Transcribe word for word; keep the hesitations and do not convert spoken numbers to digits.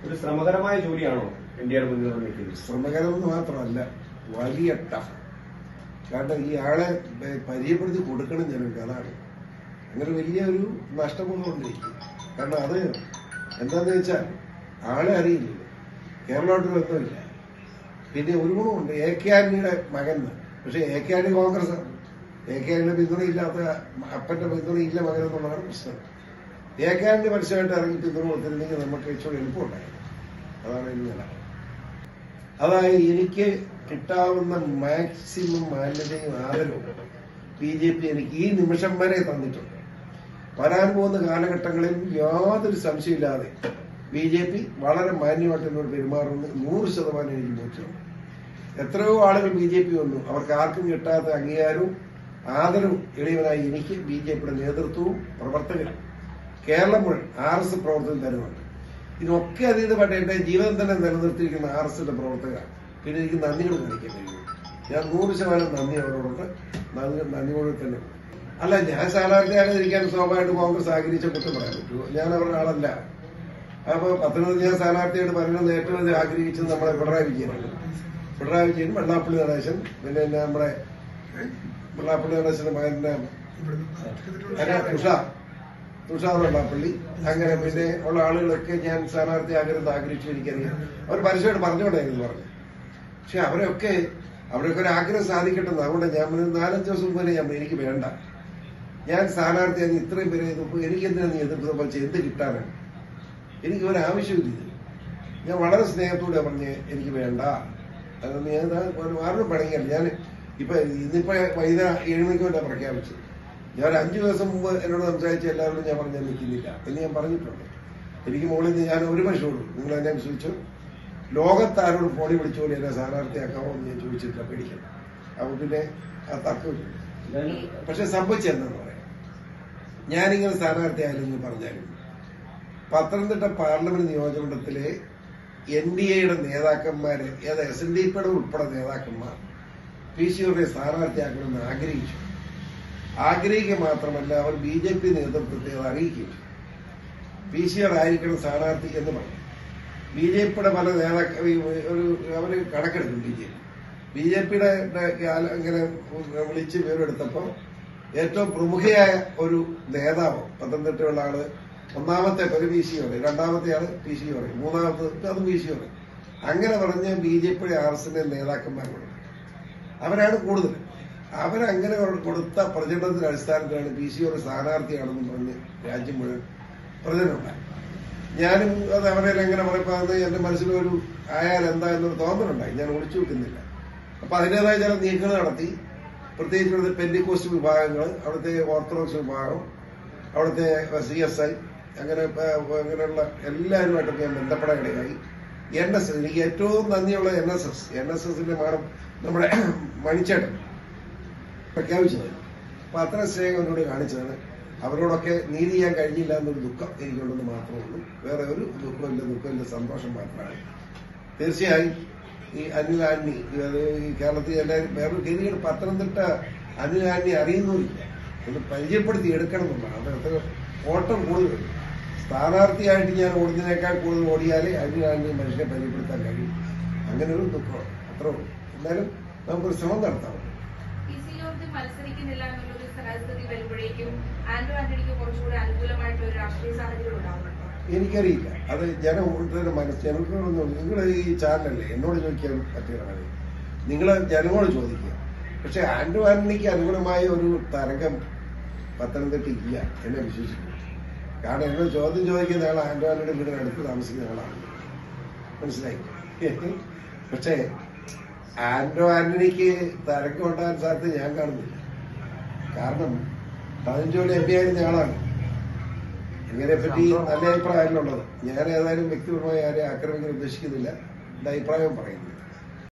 ഒരു ശ്രമകരമായ ജോലിയാണോ ഇന്ത്യയുടെ മുന്നിൽ? ശ്രമകരമെന്ന് മാത്രമല്ല, വലിയ ടഫ്. കാരണം ഈ ആളെ പരിചയപ്പെടുത്തി കൊടുക്കണം ജനങ്ങൾക്ക്. അതാണ് അങ്ങനെ വലിയൊരു നഷ്ടബോധമുണ്ടിരിക്കും. കാരണം അത് എന്താന്ന് വെച്ചാൽ ആളെ അറിയില്ല, കേരളമായിട്ട് ബന്ധമില്ല. പിന്നെ ഒരു ഗുണമുണ്ട്, എ കെ ആന്റണിയുടെ മകൻ. പക്ഷെ എ കെ ആന്റണി കോൺഗ്രസ്സാണ്. എ കെ ആന്റണിയുടെ പിന്തുണയില്ലാത്ത അപ്പന്റെ പിന്തുണയില്ല മകൻ എന്നുള്ളതാണ് പ്രശ്നം. എ കെ ആന്റണി പരസ്യമായിട്ട് ഇറങ്ങി പിന്തുണ കൊടുത്തിരുന്നെങ്കിൽ നമുക്ക് ഇച്ചിരി എളുപ്പമുണ്ടായിരുന്നു. അതാണ് എനിക്ക് നില. അതായത് എനിക്ക് കിട്ടാവുന്ന മാക്സിമം മാന്യതയും ആദരവും ബി ജെ പി എനിക്ക് ഈ നിമിഷം വരെ തന്നിട്ടുണ്ട്. വരാൻ പോകുന്ന കാലഘട്ടങ്ങളിൽ യാതൊരു സംശയമില്ലാതെ ബി ജെ പി വളരെ മാന്യമായിട്ട് എന്നോട് പെരുമാറുന്ന നൂറ് ശതമാനം എനിക്ക് ബോധ്യമുണ്ട്. എത്രയോ ആളുകൾ ബി ജെ പി വന്നു, അവർക്ക് ആർക്കും കിട്ടാത്ത അംഗീകാരവും ആദരവും എളിയവനായി എനിക്ക് ബി ജെ പിയുടെ നേതൃത്വവും പ്രവർത്തകരും കേരളം മുഴുവൻ ആർ എസ് പ്രവർത്തനം തരുന്നുണ്ട്. ഇതിനൊക്കെ അതീതമായിട്ട് എന്റെ ജീവിതം തന്നെ നിലനിർത്തിയിരിക്കുന്ന ആർ എസിന്റെ പ്രവർത്തകരാണ്. പിന്നെ എനിക്ക് നന്ദികൾ കാണിക്കാൻ കഴിയും. ഞാൻ നൂറ് ശതമാനം നന്ദി അവരോടുണ്ട്. നന്ദിയോട് തന്നെ. അല്ല, ഞാൻ സ്ഥാനാർത്ഥിയാകാതിരിക്കാൻ സ്വാഭാവികമായിട്ട് കോൺഗ്രസ് ആഗ്രഹിച്ച കുറ്റം പറയാൻ പറ്റുമോ? ഞാൻ അവരുടെ ആളല്ല. അപ്പൊ പത്തനംതിട്ട ഞാൻ സ്ഥാനാർത്ഥിയായിട്ട് പറയുന്നത് ഏറ്റവും അധികം ആഗ്രഹിച്ചത് നമ്മുടെ പിണറായി വിജയനാണ്. പിണറായി വിജയൻ, വെള്ളാപ്പള്ളി നടേശൻ, പിന്നെ നമ്മുടെ വെള്ളാപ്പള്ളി നടേശന്റെ മകന്റെ തുഷാർ തുഷാർ വെള്ളാപ്പള്ളി, അങ്ങനെ പിന്നെ ഉള്ള ആളുകളൊക്കെ ഞാൻ സ്ഥാനാർത്ഥിയാകരുത് ആഗ്രഹിച്ചു. എനിക്കറിയാം, അവർ പരസ്യമായിട്ട് പറഞ്ഞുകൊണ്ടായിരുന്നു പറഞ്ഞു. പക്ഷെ അവരൊക്കെ അവരൊക്കെ ഒരു ആഗ്രഹം സാധിക്കട്ടെന്ന്. അതുകൊണ്ട് ഞാൻ നാലഞ്ച് ദിവസം മുമ്പ് ഞാൻ എനിക്ക് വേണ്ട, ഞാൻ സ്ഥാനാർത്ഥിയായി ഇത്രയും പേരെ എനിക്ക് എന്തിനാ നീ എതിർപ്പ് എന്ത് കിട്ടാനാണ്? എനിക്ക് ഒരു ആവശ്യമില്ല. ഞാൻ വളരെ സ്നേഹത്തോടെ പറഞ്ഞ് എനിക്ക് വേണ്ട. അതൊന്ന് ഞാൻ ആരോടും പണിയല്ല. ഞാൻ ഇപ്പൊ ഇന്നിപ്പോ വൈകുന്നേരം ഏഴ് മണിക്കോട്ടാ പ്രഖ്യാപിച്ചത്. ഞാൻ അഞ്ചു ദിവസം മുമ്പ് എന്നോട് സംസാരിച്ച എല്ലാവരോടും ഞാൻ പറഞ്ഞാൽ നിൽക്കുന്നില്ല എന്ന് ഞാൻ പറഞ്ഞിട്ടുണ്ട്. എനിക്ക് മുകളിൽ നിന്ന് ഞാൻ ഒരു മനുഷ്യരോട് നിങ്ങൾ എന്നെ വിശ്വസിച്ചു ലോകത്താരോട് ഫോണിൽ വിളിച്ചുകൊണ്ട് എന്നെ സ്ഥാനാർത്ഥിയാക്കാമോ എന്ന് ഞാൻ ചോദിച്ചിട്ടില്ല, പേടിക്കണം. അപ്പൊ പിന്നെ ആ തർക്കമില്ല. പക്ഷെ സംഭവിച്ചെന്താന്ന് പറയാം, ഞാനിങ്ങനെ സ്ഥാനാർത്ഥിയായാലെന്ന് പറഞ്ഞാലും പത്തനംതിട്ട പാർലമെന്റ് നിയോജകമണ്ഡലത്തിലെ എൻ ഡി എയുടെ നേതാക്കന്മാര്, ഏത് എസ് എൻ ഡി പിയുടെ ഉൾപ്പെടെ നേതാക്കന്മാർ പി സി യുടെ സ്ഥാനാർത്ഥിയാക്കണമെന്ന് ആഗ്രഹിച്ചു. ആഗ്രഹിക്കുക മാത്രമല്ല, അവർ ബി ജെ പി നേതൃത്വത്തെ അത് അറിയിക്കും. പി സി ആർ ആയിരിക്കണം സ്ഥാനാർത്ഥി എന്ന് പറഞ്ഞു. ബി ജെ പിയുടെ പല നേതാക്കൾ ഒരു അവര് കണക്കെടുക്കും. B J P B J പിയുടെ ഇങ്ങനെ വിളിച്ച് വിവരമെടുത്തപ്പോൾ ഏറ്റവും പ്രമുഖയായ ഒരു നേതാവ് പത്തനംതിട്ടയുള്ള ആള്, ഒന്നാമത്തെ ഒരു പി സി പറയും, രണ്ടാമത്തെ ആള് പി സി പറയും, മൂന്നാമത്തെ അത് പി സി പറയും. അങ്ങനെ പറഞ്ഞ് ബി ജെ പിയുടെ ആർ എസിന്റെ നേതാക്കന്മാരുണ്ട്. അവരാണ് കൂടുതൽ. അവരങ്ങനെ കൊടുത്ത പ്രചരണത്തിന്റെ അടിസ്ഥാനത്തിലാണ് പി സി ഒരു സ്ഥാനാർത്ഥിയാണെന്ന് പറഞ്ഞ് രാജ്യം മുഴുവൻ പ്രചരണമുണ്ടായി. ഞാനും അത് അവരെ എങ്ങനെ പറയുമ്പോൾ എന്റെ മനസ്സിലൊരു ആയാൽ എന്താ എന്നൊരു തോന്നലുണ്ടായി. ഞാൻ ഒളിച്ചു വെക്കുന്നില്ല. അപ്പൊ അതിൻ്റെതായ ചില നീക്കങ്ങൾ നടത്തി. പ്രത്യേകിച്ച് ഇവിടുത്തെ പെന്റിക്കോസ്റ്റ് വിഭാഗങ്ങൾ, അവിടുത്തെ ഓർത്തഡോക്സ് വിഭാഗം, അവിടുത്തെ സി എസ് ഐ, അങ്ങനെ അങ്ങനെയുള്ള എല്ലാവരുമായിട്ടൊക്കെ ഞാൻ ബന്ധപ്പെടാനിടയായി. എൻ എസ് എസ് എനിക്ക് ഏറ്റവും നന്ദിയുള്ള N S S N S എസിന്റെ മാഡം നമ്മുടെ മണിച്ചേട്ടൻ പ്രഖ്യാപിച്ചത്. അപ്പൊ അത്ര സ്നേഹം എന്നോട് കാണിച്ചതാണ്. അവരോടൊക്കെ നീതി ചെയ്യാൻ കഴിഞ്ഞില്ല എന്നൊരു ദുഃഖം എനിക്കുണ്ടെന്ന് മാത്രമേ ഉള്ളൂ. വേറെ ഒരു ദുഃഖമില്ല, ദുഃഖമില്ല, സന്തോഷം മാത്രമാണ്. തീർച്ചയായും ഈ അനിൽ ആന്റണി ഈ കേരളത്തിൽ എല്ലാവരും വേറൊരു ഗതികൾ പത്തനംതിട്ട അനിൽ ആന്റണി അറിയുന്നില്ല, ഒന്ന് പരിചയപ്പെടുത്തി എടുക്കണം എന്നുള്ളതാണ്. അത് അത്ര ഓട്ടം കൂടുതലുണ്ട്. സ്ഥാനാർത്ഥിയായിട്ട് ഞാൻ ഓടുന്നതിനേക്കാൾ കൂടുതൽ ഓടിയാലേ അനിൽ ആന്റണി മനുഷ്യനെ പരിചയപ്പെടുത്താൻ കഴിയും. അങ്ങനെ ഒരു ദുഃഖമാണ്. അത്ര ഉള്ളൂ. എന്നാലും നമുക്കൊരു ശ്രമം നടത്താം. മത്സരിക്കുന്നില്ല എന്നുള്ളൊരു സ്ഥിതി വരുമ്പോഴേക്കും ആന്റോ ആന്റണിക്ക് കുറച്ചുകൂടി അനുകൂലമായിട്ടുള്ള ഒരു രാഷ്ട്രീയ സാഹചര്യം ഉണ്ടാവുന്നുണ്ടോ? എനിക്കറിയില്ല. അത് ജനം മനസ്സ് ജനങ്ങളൊന്നും നിങ്ങൾ ഈ ചാനലല്ലേ എന്നോട് ചോദിക്കാൻ പറ്റിയതാണ്. നിങ്ങൾ ജനങ്ങളോട് ചോദിക്കുക. പക്ഷെ ആന്റോ ആന്റണിക്ക് അനുകൂലമായ ഒരു തരംഗം പത്തനംതിട്ട ഇല്ല എന്നെ വിശ്വസിക്കുന്നു. കാരണം എന്നോട് ചോദ്യം ചോദിക്കുന്ന ആൾ ആന്റോ ആന്റണിയുടെ വീടിന് അടുത്ത് താമസിക്കുന്ന ആളാണ്. മനസ്സിലായി? പക്ഷേ ആന്റോ ആന്റണിക്ക് തരംഗം ഉണ്ടാകാൻ സാധ്യത ഞാൻ കാണുന്നില്ല. കാരണം പതിനഞ്ചോളം എം പി ആയിരുന്ന ആളാണ്. ഇങ്ങനെ പറ്റി നല്ല അഭിപ്രായമല്ലുള്ളത്. ഞാൻ ഏതായാലും വ്യക്തിപരമായി ആരെയും ആക്രമിക്കാൻ ഉദ്ദേശിക്കുന്നില്ല. എന്റെ അഭിപ്രായം പറയുന്നത്.